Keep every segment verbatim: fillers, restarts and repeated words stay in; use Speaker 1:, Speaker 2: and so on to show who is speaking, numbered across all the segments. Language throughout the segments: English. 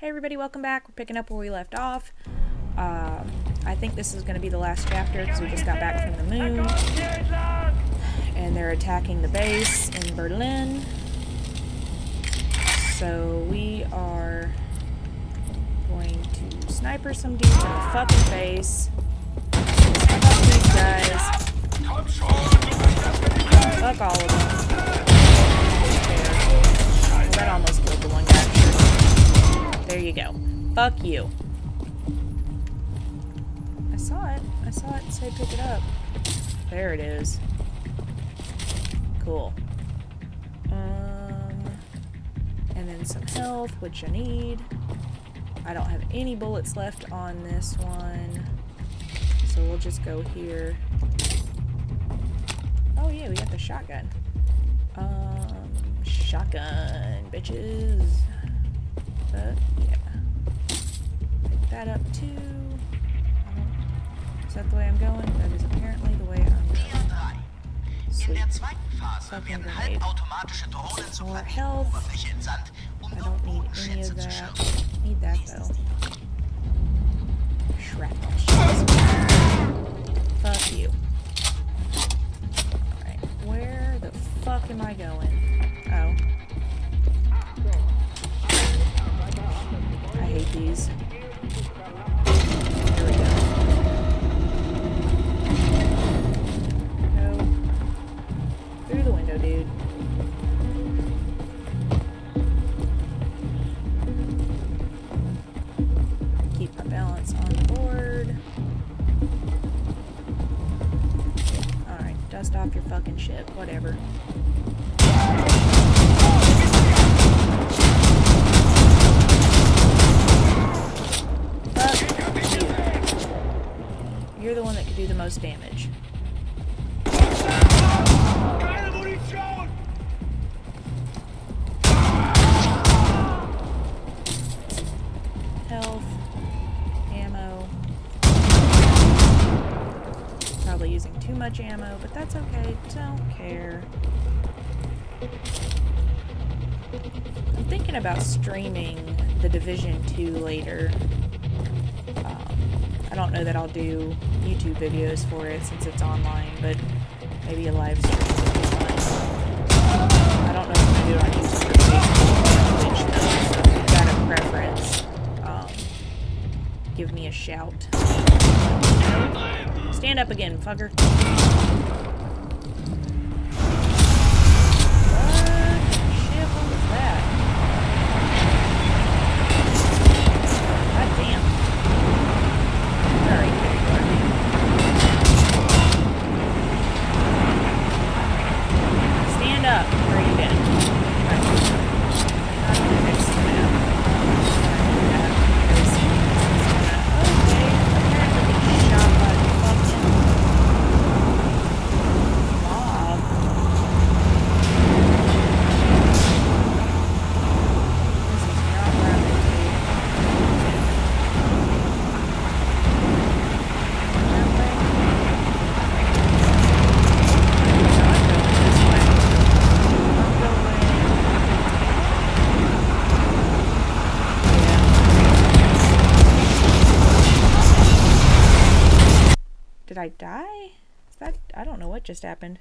Speaker 1: Hey everybody, welcome back. We're picking up where we left off. Um, I think this is going to be the last chapter because we just got back from the moon. And they're attacking the base in Berlin. So we are going to sniper some dudes in the fucking face. Fuck these guys. Fuck all of them. Well, that almost killed the one guy. There you go. Fuck you. I saw it. I saw it say pick it up. There it is. Cool. Um, and then some health, which I need. I don't have any bullets left on this one. So we'll just go here. Oh yeah, we got the shotgun. Um, shotgun, bitches. But, yeah. Pick that up too. Is that the way I'm going? That is apparently the way I'm going. Sweet. Fucking grenade. More health. I don't need any of that. Need that though. Shrapnel shells. Fuck you. Alright, where the fuck am I going? Oh. I hate these. Here we go. Go. Through the window, dude. Keep my balance on the board. Alright, dust off your fucking ship. Whatever. You're the one that could do the most damage. Health. Ammo. Probably using too much ammo, but that's okay. Don't care. I'm thinking about streaming The Division two later. I don't know that I'll do YouTube videos for it since it's online, but maybe a live stream would be fun. I don't know if I'm going to do it on YouTube or Facebook, though, so if you've got a preference, um, give me a shout. Stand up again, fucker. Did I die? Is that, I don't know what just happened.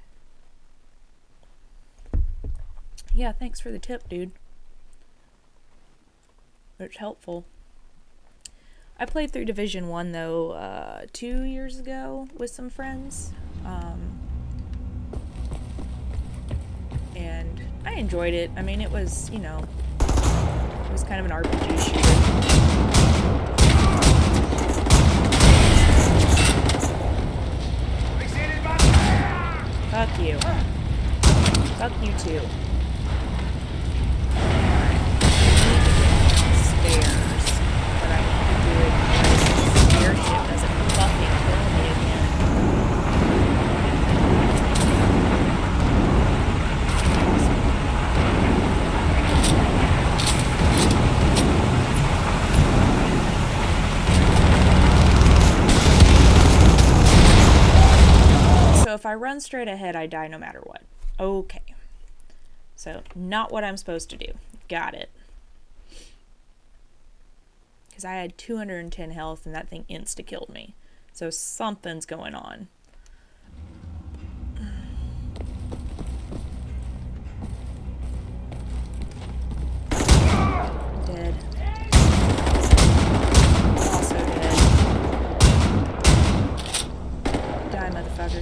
Speaker 1: Yeah, thanks for the tip, dude. It's helpful. I played through Division one, though, uh, two years ago with some friends. Um, and I enjoyed it. I mean, it was, you know, it was kind of an R P G shooter. Fuck you. Fuck you too. Stairs. But I need to do it because the stair ship doesn't fucking kill me again. So if I run straight ahead, I die no matter what. Okay. So, not what I'm supposed to do. Got it. because I had two hundred ten health and that thing insta-killed me. So something's going on. Dead. Also dead. Die, motherfucker.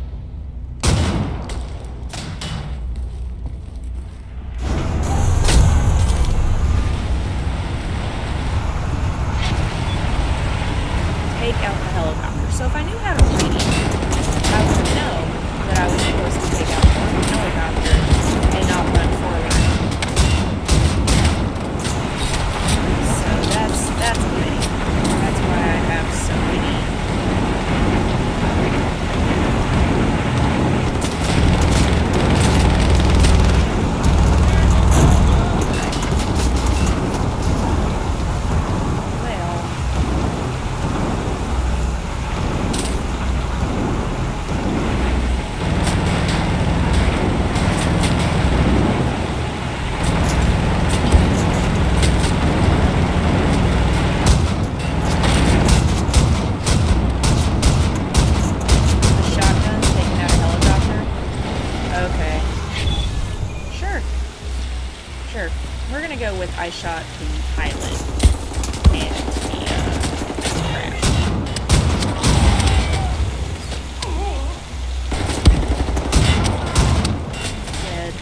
Speaker 1: Take out the helicopter. So if I knew how to read, I would know that I was supposed to take out the helicopter and not run forward. So that's that's a thing. That's why I have so many. I shot the pilot and the uh, crash. Dead.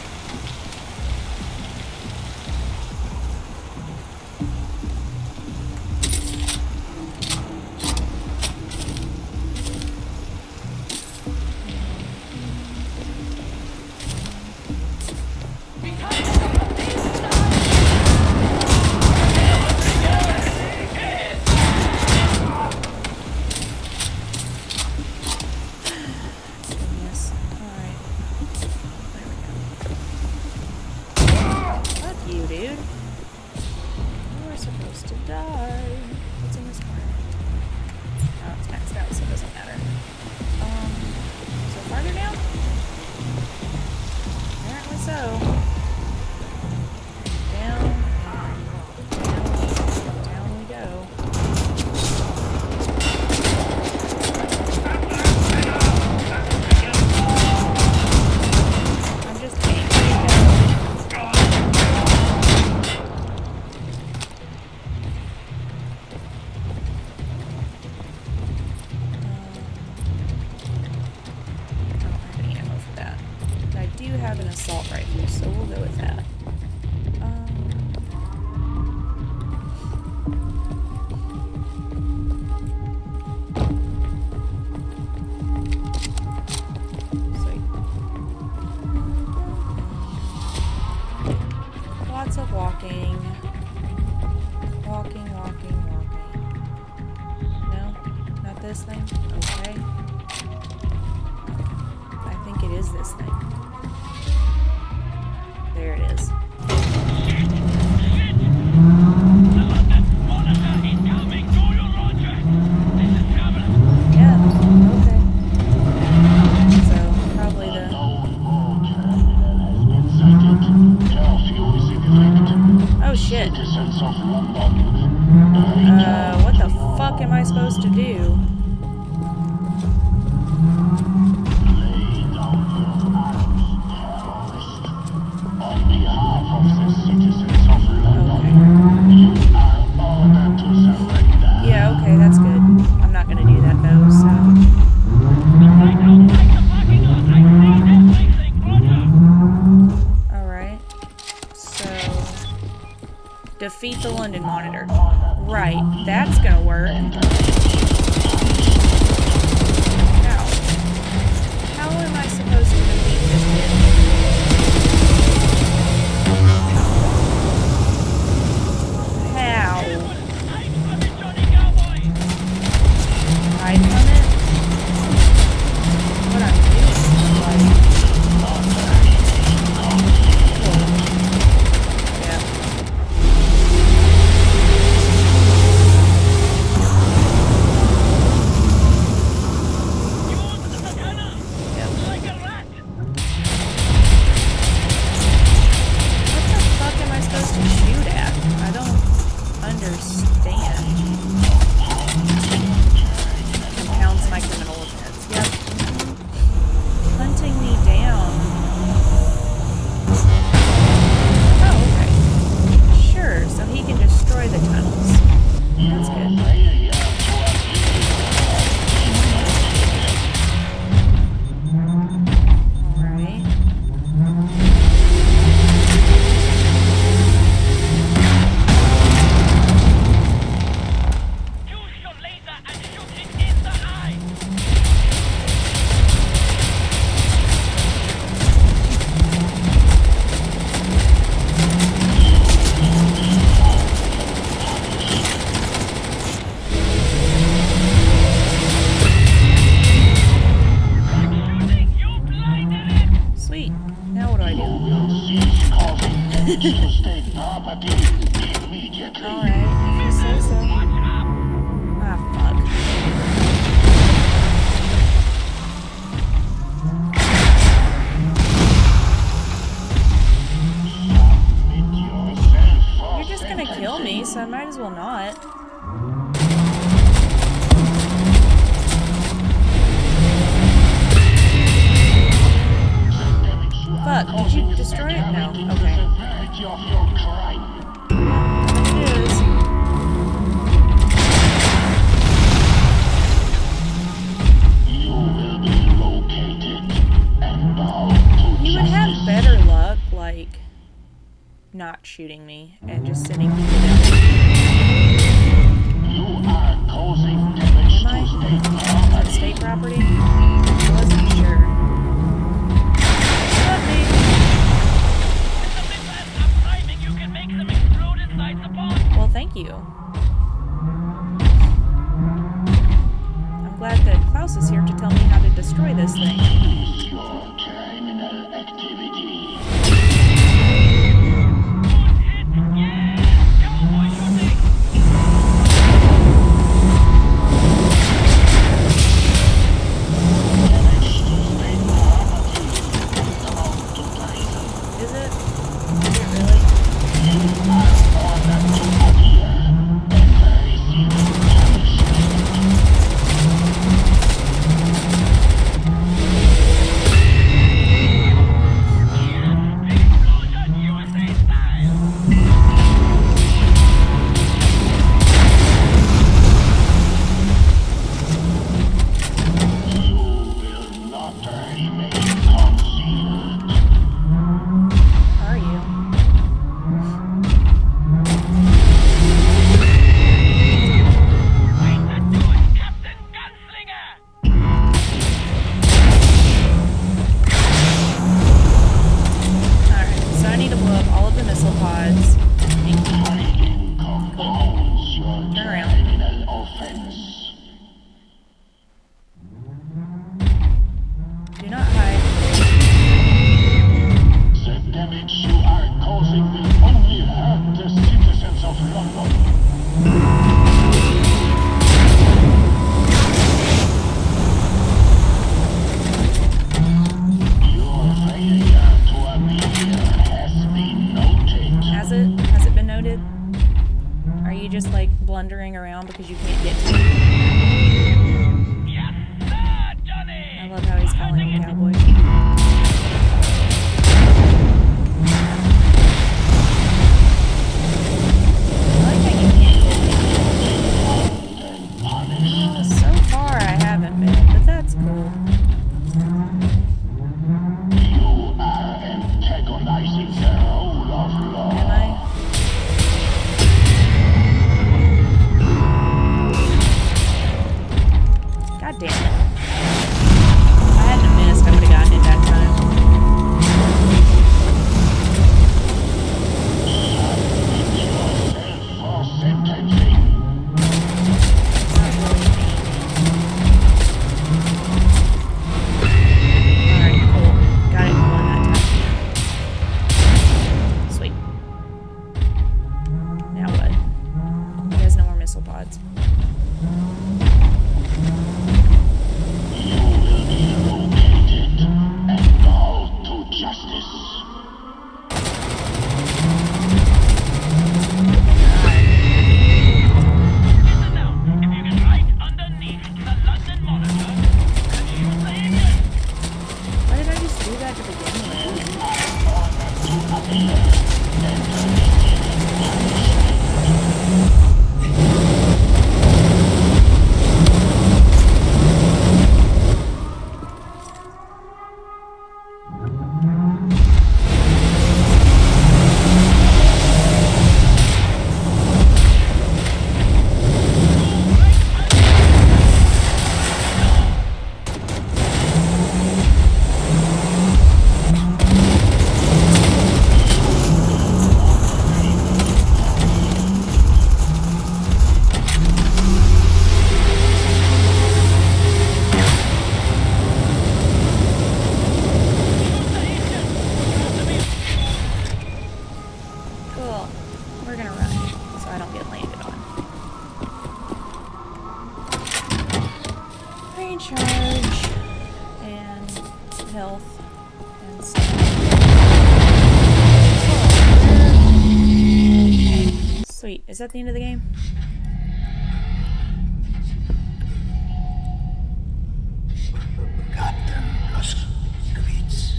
Speaker 1: Have an assault rifle, so we'll go with that. Um, sweet. Lots of walking. Walking, walking, walking. No? Not this thing? Okay. I think it is this thing. There it is. Yeah, okay. So, probably the... Oh shit. Uh, what the fuck am I supposed to do? Yeah, okay, that's good. I'm not gonna do that though, so. Alright. So. Defeat the London Monitor. Right, that's gonna work. How? How am I supposed to defeat this bitch? Hide from it? What I'm doing? Like... Cool. Yeah. understand. Compounds my criminal offense. Yep. Hunting me down. Oh, okay. Sure, so he can destroy the tunnels. That's good. Alright. Sweet. Now what do I do? Alright, if you say so. Ah, fuck. You're just gonna kill me, so I might as well not. Fuck, did you destroy it? No. Okay. It is. You would have better luck, like, not shooting me and just sitting people down. Am I? Is that state property? I wasn't sure. Well, thank you. I'm glad that Klaus is here to tell me how to destroy this thing. Is it? Is it really? Blundering around because you can't get to it.
Speaker 2: Yes, sir, Johnny.
Speaker 1: I love how he's calling me cowboy. I like how you can't get me. Uh, so far I haven't been, but that's cool.
Speaker 2: You are antagonizing the rule of law.
Speaker 1: Am I? God damn it. If I hadn't missed, I would have gotten it that time.
Speaker 2: For sentencing.
Speaker 1: Not really me. Alright, cool. Got it one that time. Sweet. Now what? He has no more missile pods. charge and health and stuff. Okay, sweet. Is that the end of the game?
Speaker 3: Captain Blazkowicz.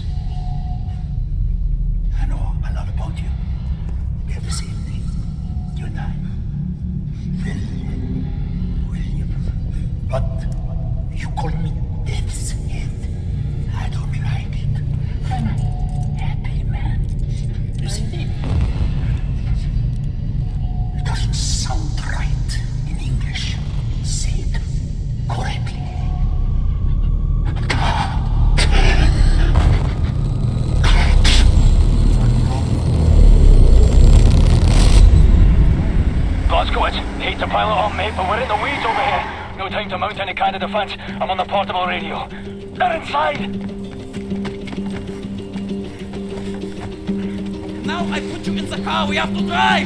Speaker 3: I know a lot about you. We have the same name. You and I. William. William. But you call me Death's Head. I don't like it. I'm a happy man. You see? It doesn't sound right in English. Say it correctly.
Speaker 4: Blazkowicz, hate to pile it on, mate, but we're in the weeds over here. No time to mount any kind of defense. I'm on the portable radio. They're inside!
Speaker 5: Now I put you in the car, we have to drive!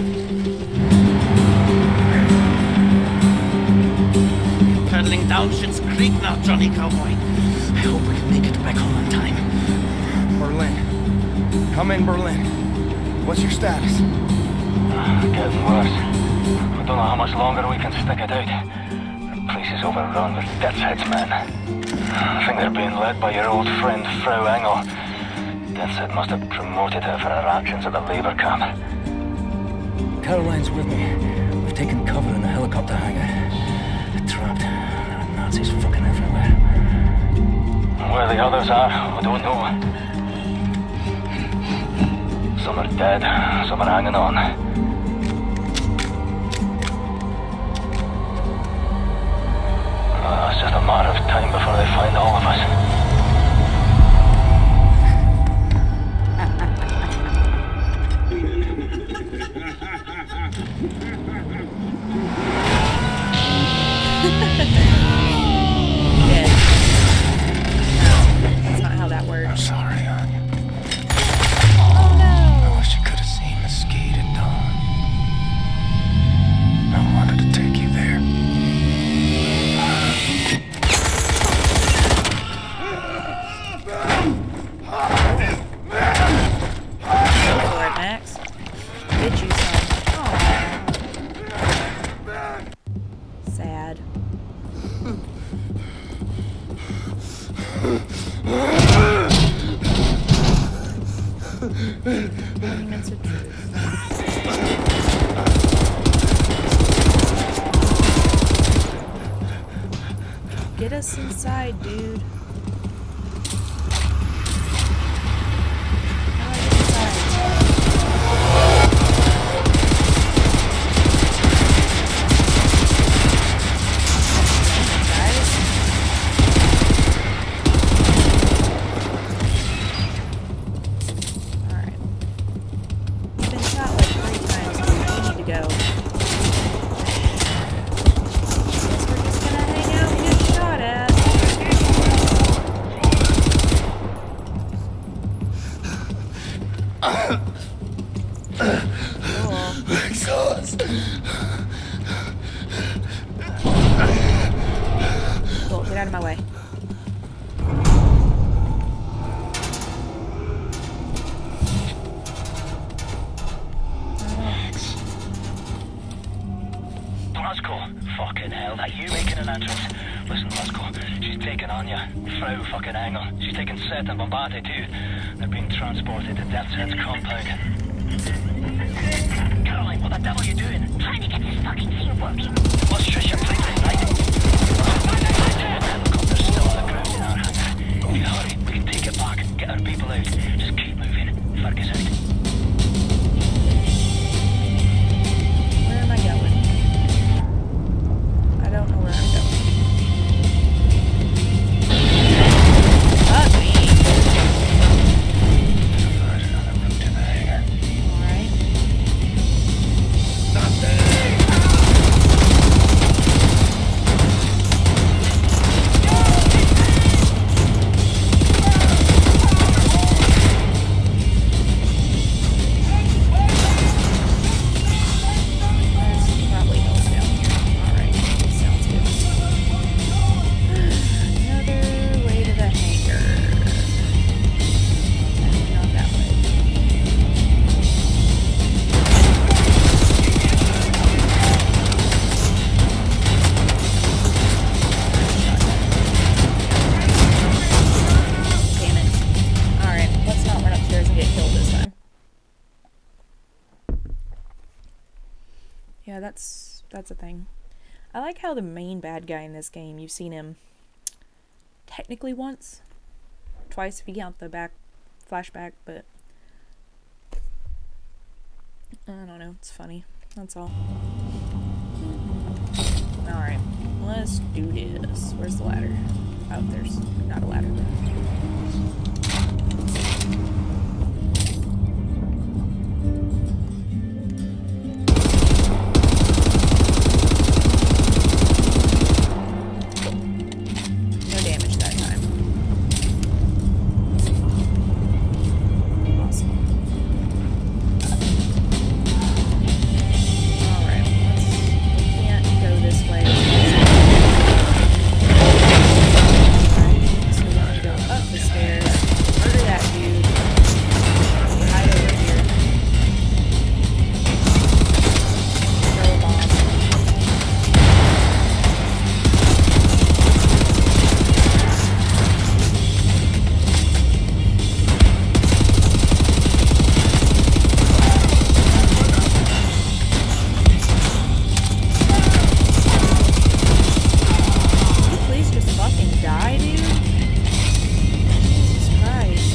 Speaker 5: Pedaling down Schitt's Creek now, Johnny Cowboy. I hope we can make it back home on time.
Speaker 6: Berlin. Come in, Berlin. What's your status?
Speaker 4: Getting worse. I don't know how much longer we can stick it out. The place is overrun with Death's Head's men. I think they're being led by your old friend, Frau Engel. Death's Head must have promoted her for her actions at the labor camp.
Speaker 7: Caroline's with me. We've taken cover in the helicopter hangar. We're trapped. There are Nazis fucking everywhere.
Speaker 4: Where the others are, I don't know. Some are dead, some are hanging on. Uh, it's just a matter of time before they find all of us.
Speaker 1: Dead. No, that's not how that works.
Speaker 6: I'm sorry, Anya.
Speaker 1: Oh no!
Speaker 6: I wish you could have seen the skate at dawn. I wanted to take you there.
Speaker 1: Go for it, Max. Get you some. Aw. Sad. Monuments of Truth. Get us inside, dude. How do I get inside? Guys? Alright. You've been shot like three times, dude. You need to go. Guess we're just gonna hang out and get shot at. Cool.
Speaker 6: Exhaust.
Speaker 1: Cool, get out of my way.
Speaker 4: Blazko, fucking hell, that you making an entrance? Listen, Blazko, she's taken Anya, Frau fucking Engel. She's taken Seth and Bombate too. They're being transported to Death's Head's compound. Caroline, what the devil are you doing?
Speaker 8: Trying to get this fucking thing working.
Speaker 4: Let's shush your place, right? Helicopter's still on the ground in our hangar. You hurry, we can take it back, get our people out. Just keep moving. Fergus out.
Speaker 1: Where am I going? I don't know where I'm going. Fuck me.
Speaker 6: Find another route to the hangar.
Speaker 1: Alright.
Speaker 6: Not there!
Speaker 1: that's that's a thing. I like how the main bad guy in this game, you've seen him technically once, twice if you count the back flashback, but I don't know, it's funny. That's all. Alright, let's do this. Where's the ladder? Oh, there's not a ladder. No damage that time. Awesome. Alright, let's, we can't go this way. Alright, so we're gonna go up the stairs, murder that dude, hide over here, throw a bomb. Please just fucking die, dude. Jesus Christ.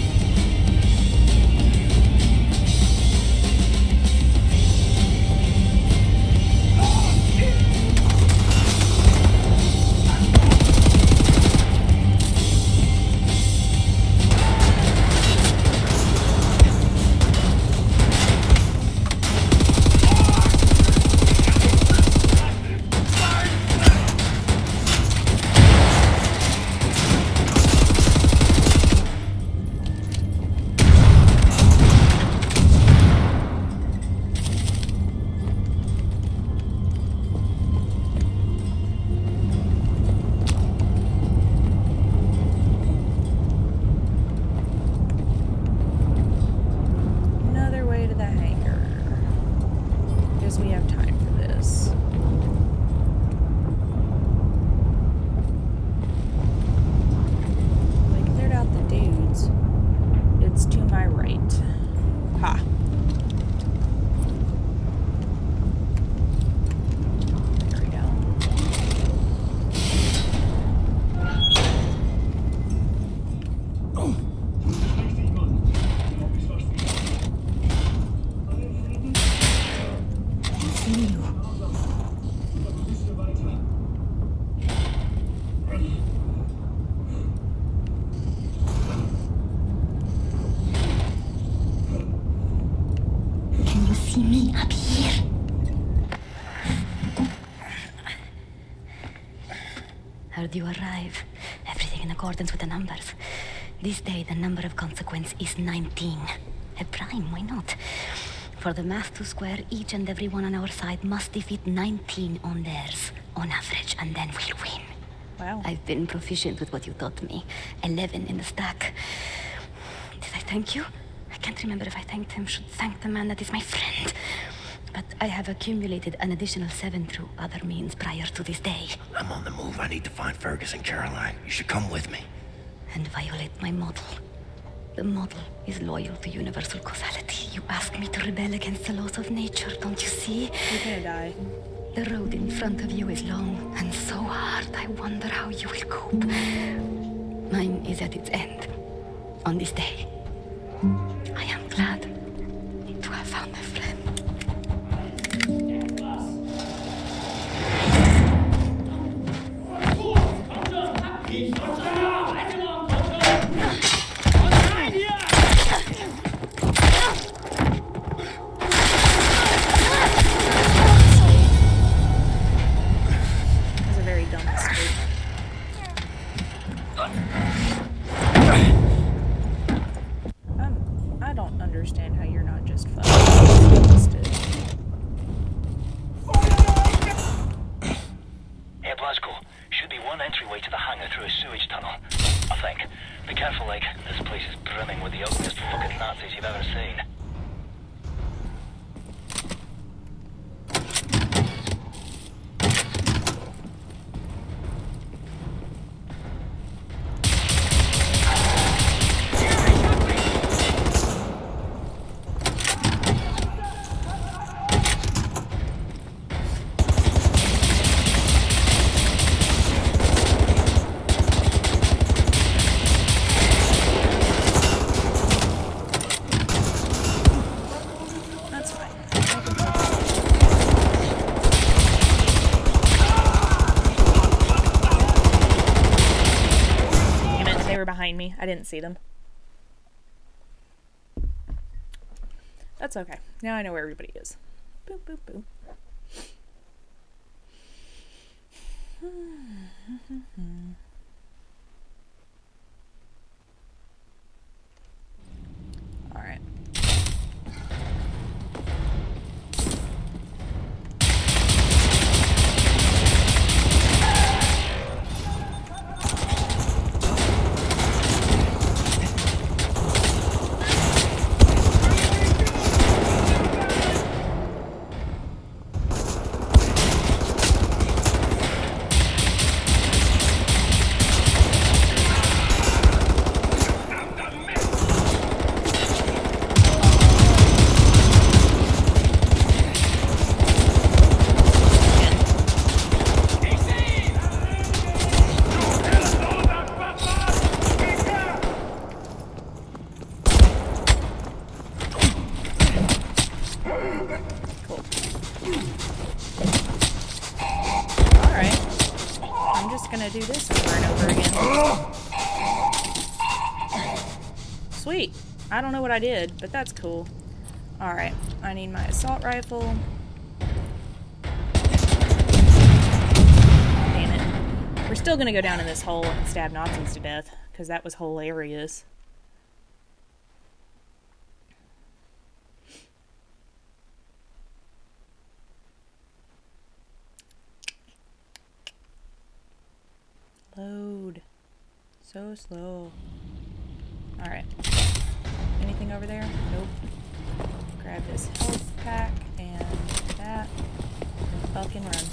Speaker 1: Another way to the hangar. Because we have time for this. We cleared out the dudes. It's to my right. Ha. There we go.
Speaker 8: Can you see me up here? Heard you arrive. Everything in accordance with the numbers. This day, the number of consequence is nineteen. A prime, why not? For the math to square, each and every one on our side must defeat nineteen on theirs, on average, and then we'll win.
Speaker 1: Wow.
Speaker 8: I've been proficient with what you taught me. Eleven in the stack. Did I thank you? I can't remember if I thanked him. Should thank the man that is my friend. But I have accumulated an additional seven through other means prior to this day.
Speaker 3: I'm on the move. I need to find Fergus and Caroline. You should come with me.
Speaker 8: And violate my model. The model is loyal to universal causality. You ask me to rebel against the laws of nature, don't you see?
Speaker 1: You're gonna die.
Speaker 8: The road in front of you is long and so hard. I wonder how you will cope. Mine is at its end. On this day. I am glad to have found a friend.
Speaker 1: That was a very dumb mistake. Um, I don't understand how you're not just fucking exhausted.
Speaker 4: Hey, Blasco. Should be one entryway to the hangar through a sewage tunnel. I think. Be careful, like. This place is brimming with the ugliest fucking Nazis you've ever seen.
Speaker 1: me. I didn't see them. That's okay. Now I know where everybody is. Boop, boop, boop. All right. Do this over and over again. Sweet. I don't know what I did, but that's cool. Alright, I need my assault rifle. Damn it. We're still gonna go down in this hole and stab Nazis to death, because that was hilarious. Load. So slow. Alright. Anything over there? Nope. Grab this health pack and that. Fucking run.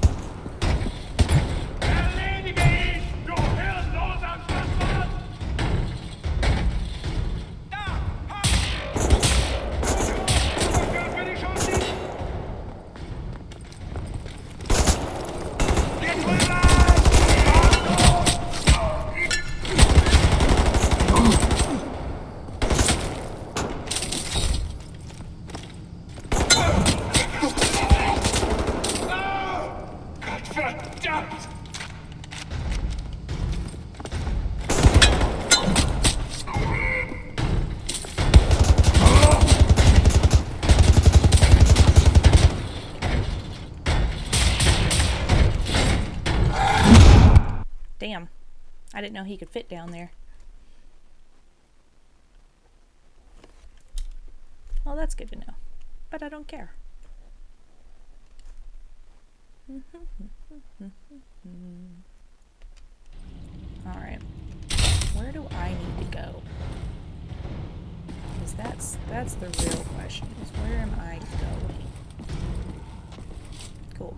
Speaker 1: Damn. I didn't know he could fit down there. Well, that's good to know. But I don't care. Alright. Where do I need to go? Because that's, that's the real question, is where am I going? Cool.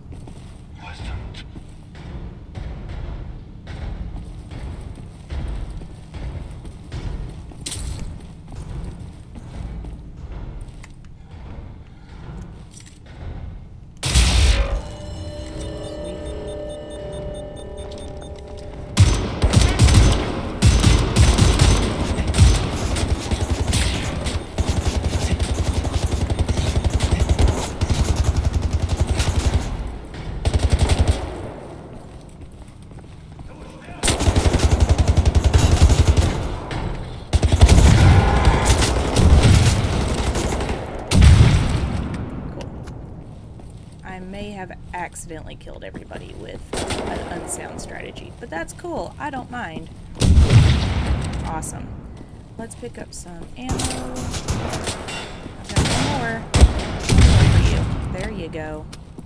Speaker 1: Accidentally killed everybody with an unsound strategy, but that's cool. I don't mind. Awesome. Let's pick up some ammo. I've got one more. One more for you. There you go.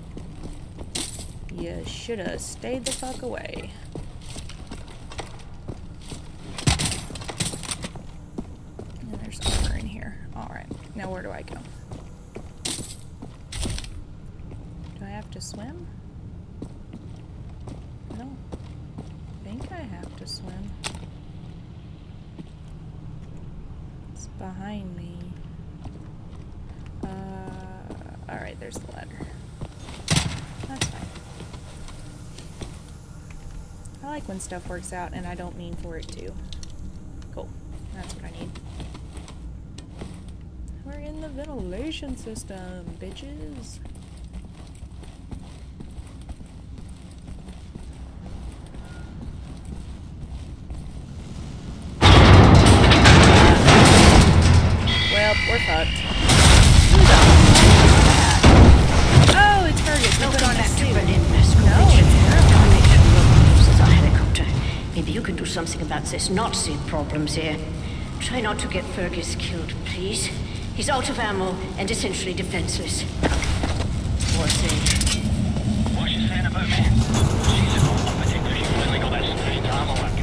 Speaker 1: You should have stayed the fuck away. And there's armor in here. Alright. Now where do I go? To swim? I don't think I have to swim. It's behind me. Uh, alright, there's the ladder. That's fine. I like when stuff works out and I don't mean for it to. Cool. That's what I need. We're in the ventilation system, bitches. we're fucked. Oh, it's Fergus.
Speaker 9: No
Speaker 1: We're gonna
Speaker 9: contact to
Speaker 1: see.
Speaker 9: Berlin. Screw
Speaker 1: No,
Speaker 9: Richard.
Speaker 1: it's
Speaker 9: Termination local uses our helicopter. Maybe you can do something about this Nazi problems here. Try not to get Fergus killed, please. He's out of ammo and essentially defenseless. Poor thing.
Speaker 4: What's she saying about me? She's a particularly she finally got that strange armor working.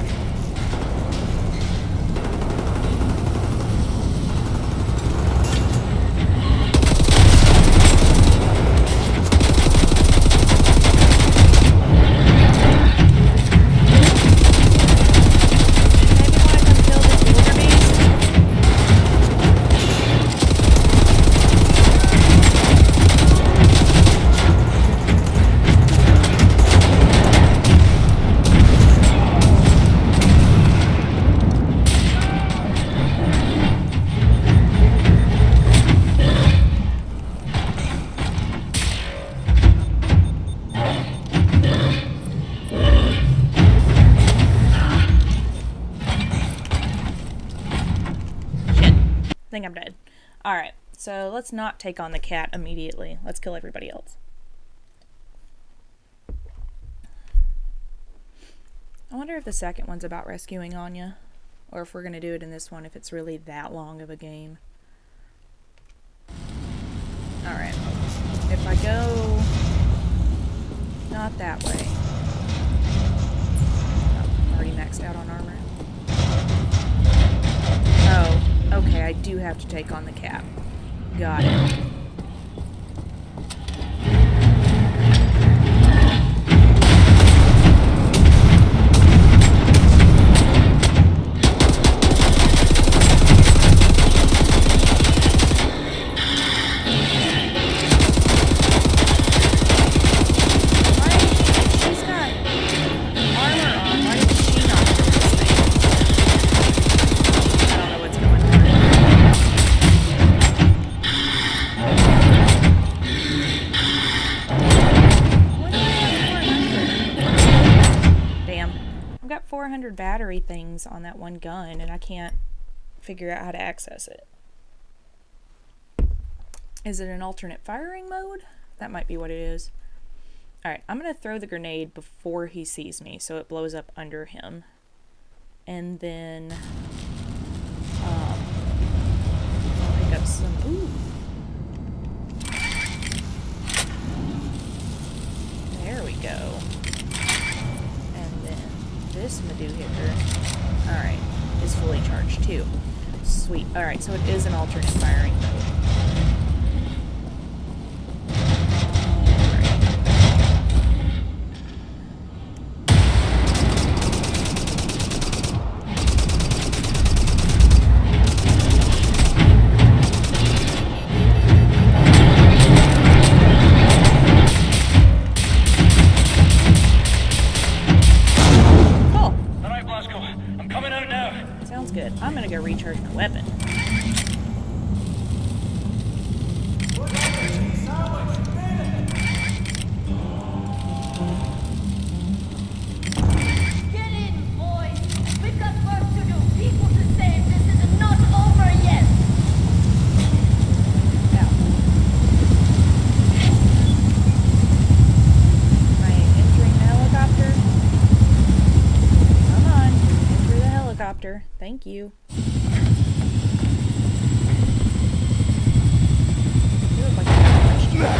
Speaker 1: I think I'm dead. Alright, so let's not take on the cat immediately. Let's kill everybody else. I wonder if the second one's about rescuing Anya. Or if we're going to do it in this one if it's really that long of a game. Alright. If I go... not that way. Oh, I'm already maxed out on armor. Oh. Okay, I do have to take on the cap. Got it. four hundred battery things on that one gun and I can't figure out how to access it. Is it an alternate firing mode? That might be what it is. Alright, I'm going to throw the grenade before he sees me so it blows up under him. And then um, I'll pick up some... Ooh! There we go. This Madu hitter, alright, is fully charged too. Sweet. Alright, so it is an alternate firing mode. I'm gonna go recharge my weapon.
Speaker 10: Get in, boys! We've got work to do. People to save. This is not over yet.
Speaker 1: Yeah. Am I entering the helicopter? Come on, enter the helicopter. Thank you. You look like you got punched you.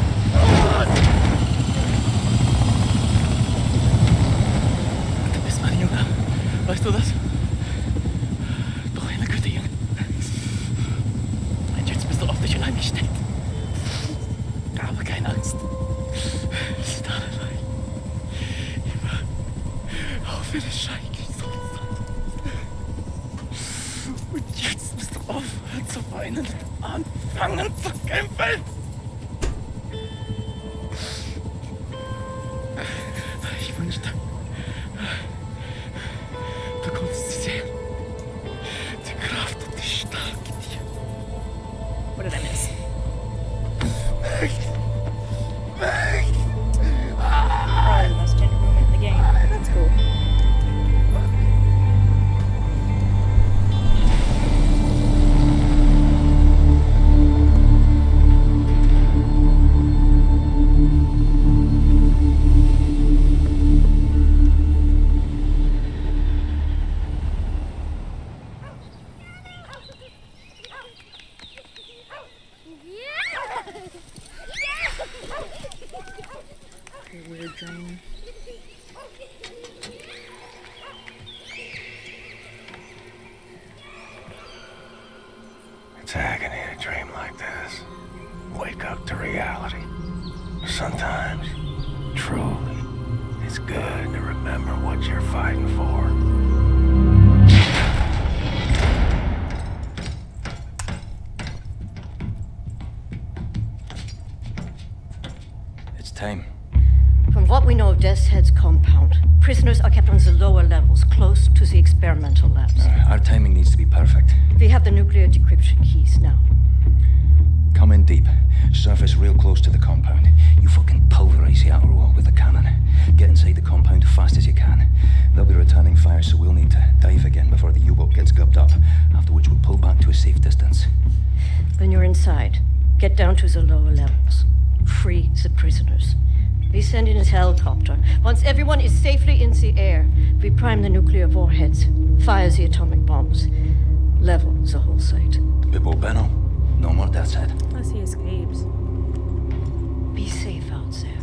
Speaker 7: Du bist mein Junge. Weißt du das? Doch eine gute Junge. Und jetzt bist du auf dich allein gestellt. Aber keine Angst. Wir sind alle allein. Immer auf den Schein. Und jetzt musst du aufhören zu weinen und anfangen zu kämpfen. Ich wünschte, du konntest sie sehen. Die Kraft und die Stärke in dir.
Speaker 1: What did I miss? Probably the most tender moment in the game, but that's cool. Your weird dream.
Speaker 6: It's agony to dream like this. Wake up to reality. Sometimes, truly, it's good to remember what you're fighting for.
Speaker 4: It's time.
Speaker 9: From what we know of Death's Head's compound, prisoners are kept on the lower levels, close to the experimental labs.
Speaker 4: Uh, our timing needs to be perfect.
Speaker 9: We have the nuclear decryption keys now.
Speaker 4: Come in deep. Surface real close to the compound. You fucking pulverize the outer wall with the cannon. Get inside the compound fast as you can. They'll be returning fire, so we'll need to dive again before the U-boat gets gubbed up. After which we'll pull back to a safe distance.
Speaker 9: When you're inside, get down to the lower levels. Free the prisoners. We send in a helicopter. Once everyone is safely in the air, we prime the nuclear warheads, fire the atomic bombs, level the whole site.
Speaker 4: Bibbo Benno. No more Death's Head.
Speaker 1: Unless he escapes.
Speaker 9: Be safe out there.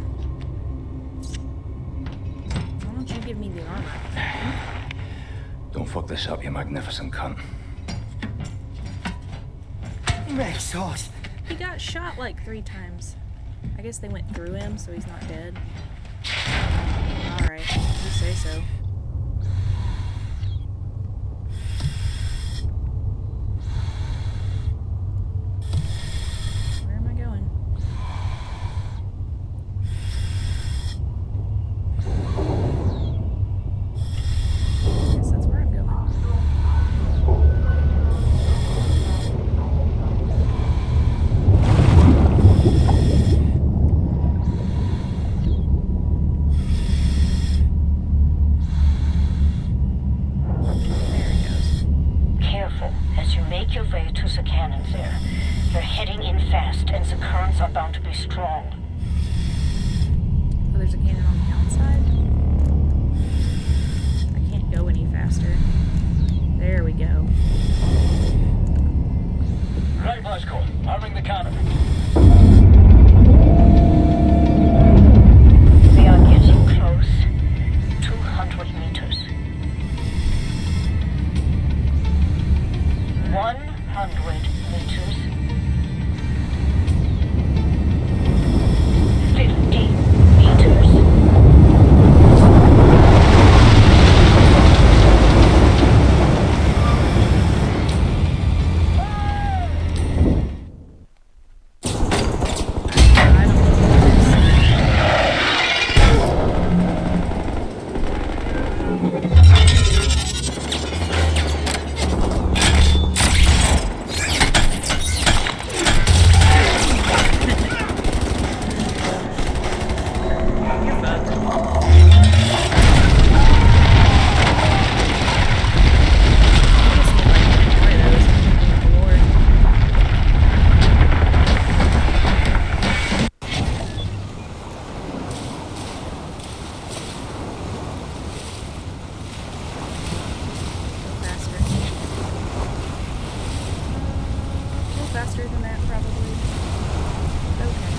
Speaker 1: Why don't you give me the armor?
Speaker 4: Don't fuck this up, you magnificent cunt.
Speaker 3: Red sauce.
Speaker 1: He got shot like three times. I guess they went through him, so he's not dead. Alright, you say so. Where am I going? I guess that's where I'm going.
Speaker 9: Make your way to the cannon there. They're heading in fast, and the currents are bound to be strong.
Speaker 1: Oh, there's a cannon on the outside? I can't go any faster. There we go.
Speaker 4: Right, Bosco. Arming the cannon.
Speaker 9: We are getting close. two hundred meters. one hundred meters. fifty meters.
Speaker 1: Faster than that, probably. Okay.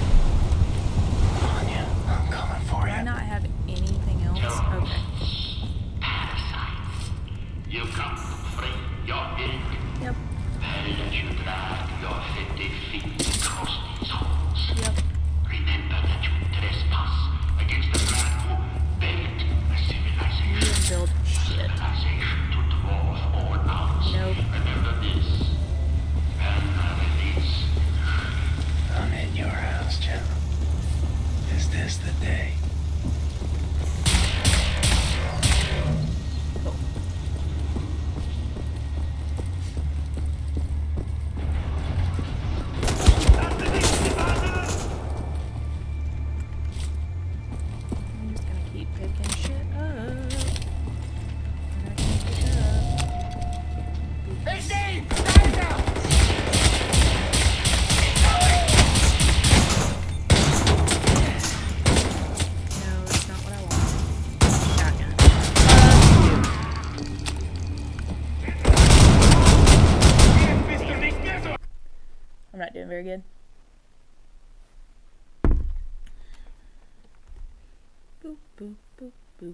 Speaker 6: Anya, I'm coming for
Speaker 1: Do I
Speaker 6: you.
Speaker 1: not have anything else? Okay.
Speaker 2: You come to bring your aid.
Speaker 1: Yep.
Speaker 2: They let you drag your fifty feet across these halls.
Speaker 1: Yep.
Speaker 2: Remember that you trespass against the man who built a
Speaker 1: You
Speaker 2: civilization.
Speaker 1: didn't build shit.
Speaker 2: Civilization to dwarf all ours.
Speaker 1: Nope.
Speaker 2: Remember this. And release.
Speaker 6: I'm in your house, Jim. Is this the day?
Speaker 1: I'm just gonna keep picking shit up. I'm gonna keep it up.
Speaker 3: Hey, Steve! Stand down!
Speaker 1: No, that's not what I want. Shotgun. Uh, I'm not doing very good. boop, boop, boop.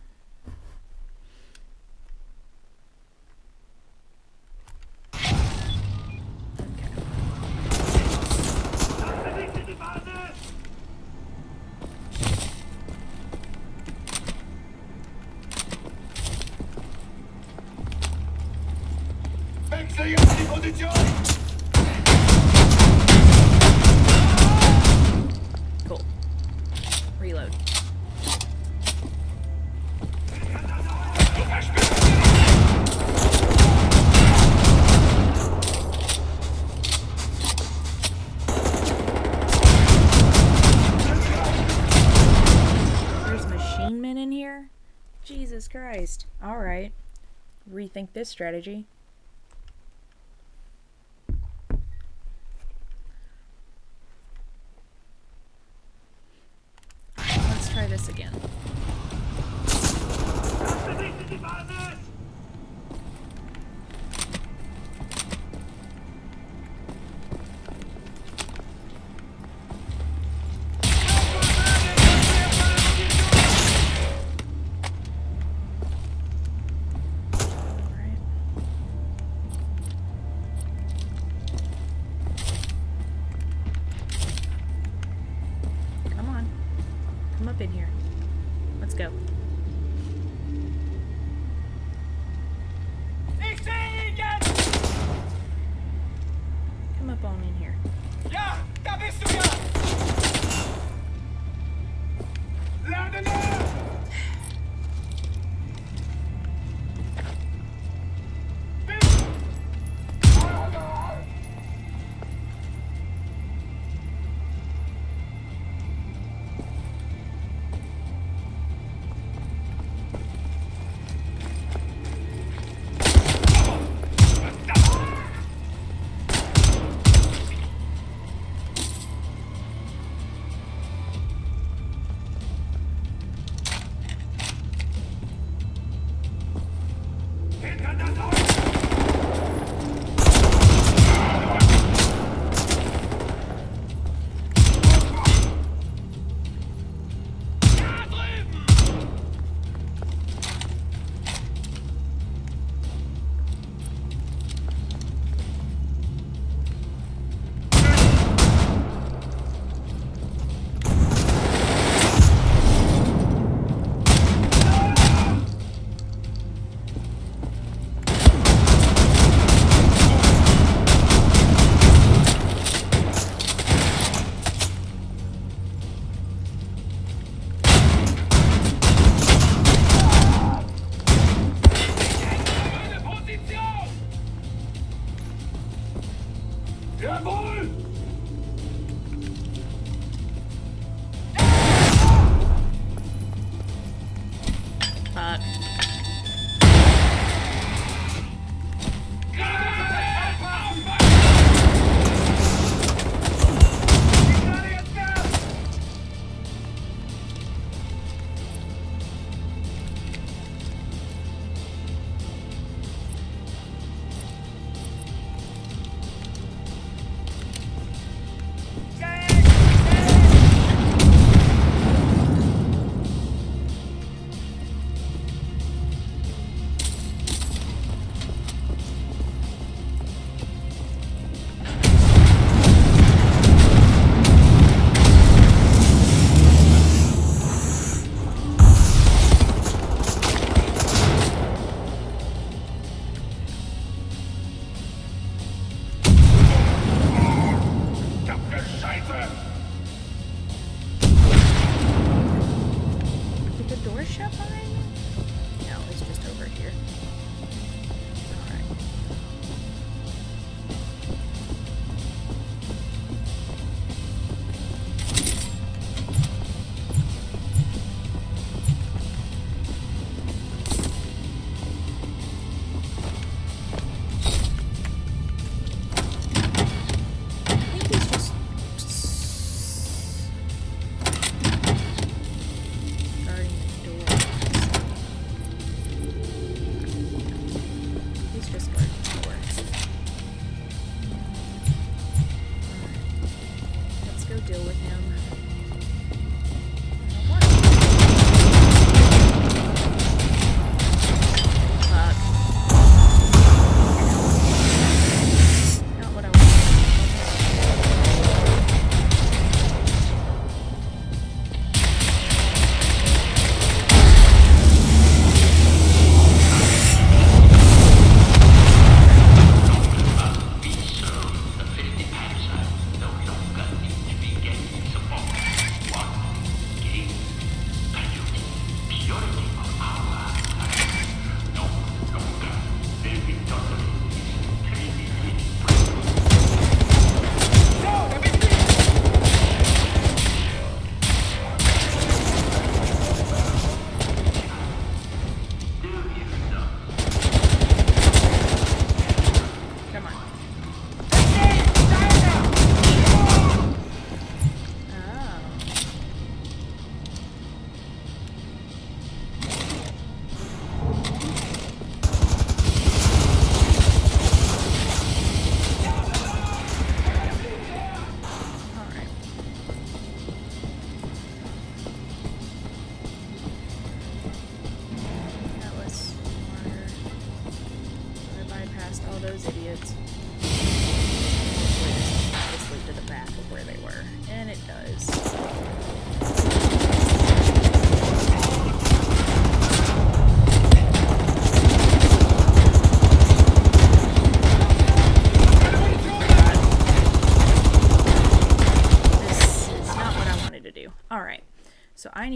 Speaker 1: Cool. Reload. There's machine men in here? Jesus Christ. Alright. Rethink this strategy. Let's try this again. In here. Let's go. Come up on in here.
Speaker 7: Ja, da bist du ja! Lade nach!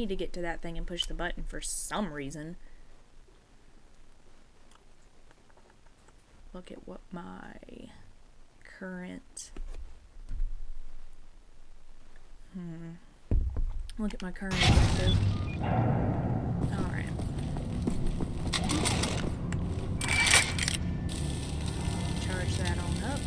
Speaker 1: need to get to that thing and push the button for some reason. Look at what my current... Hmm. Look at my current objective. Alright. Charge that on up.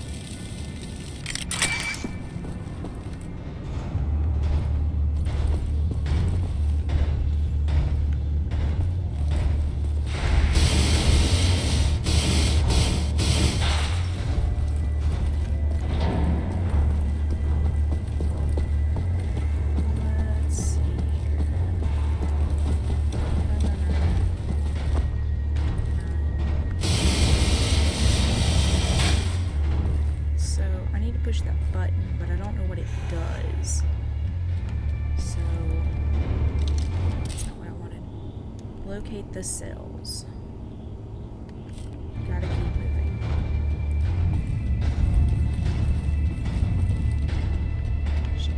Speaker 1: Locate the cells. Gotta keep moving. Shit.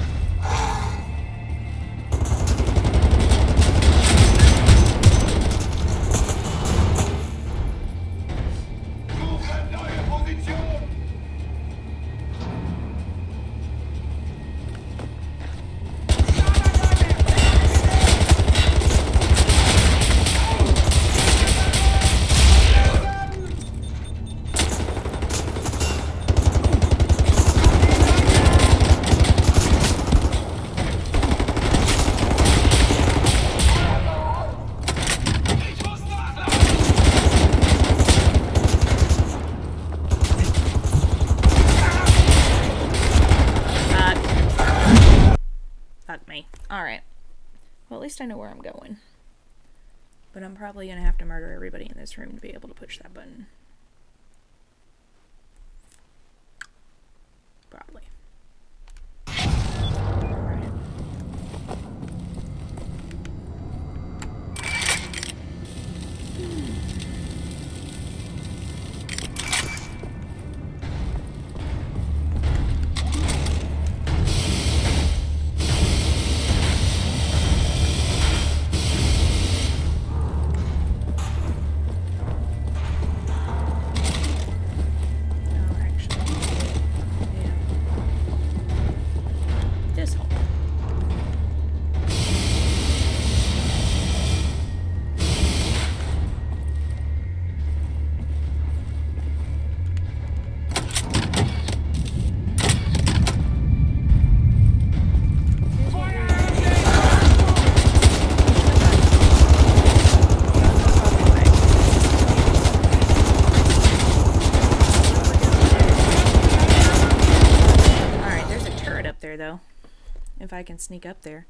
Speaker 1: Alright. Well, at least I know where I'm going. But I'm probably going to have to murder everybody in this room to be able to push that button. Probably. Alright. Though, if I can sneak up there.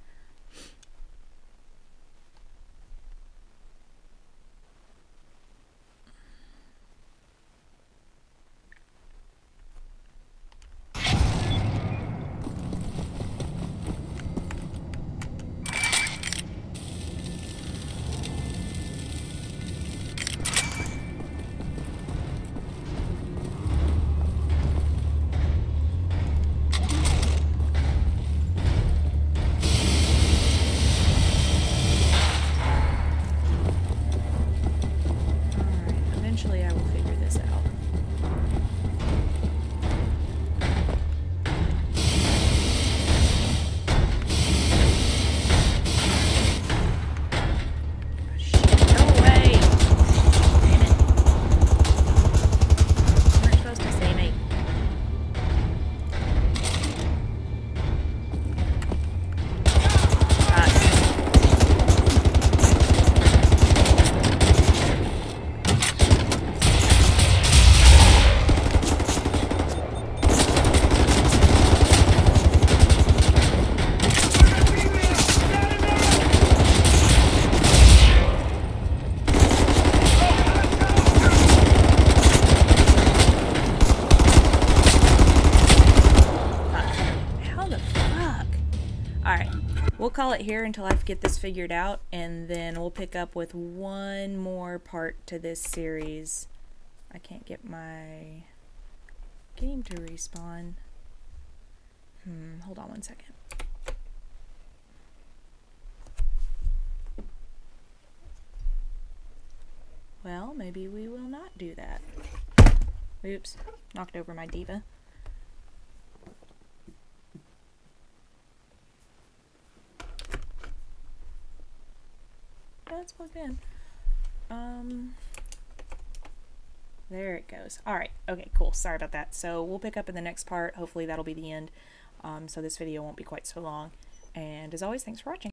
Speaker 1: We'll call it here until I get this figured out, and then we'll pick up with one more part to this series. I can't get my game to respawn. Hmm, hold on one second. Well, maybe we will not do that. Oops, knocked over my diva. Oh, it's plugged in. Um, there it goes. Alright, okay, cool. Sorry about that. So we'll pick up in the next part. Hopefully that'll be the end. Um, so this video won't be quite so long. And as always, thanks for watching.